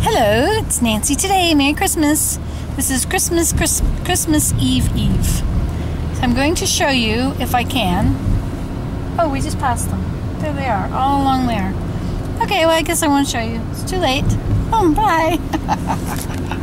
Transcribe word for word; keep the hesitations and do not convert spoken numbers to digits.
Hello, it's Nancy today. Merry Christmas. This is Christmas, Chris, Christmas Eve Eve. So I'm going to show you, if I can. Oh, we just passed them. There they are, all along there. Okay, well, I guess I won't show you. It's too late. Oh, bye.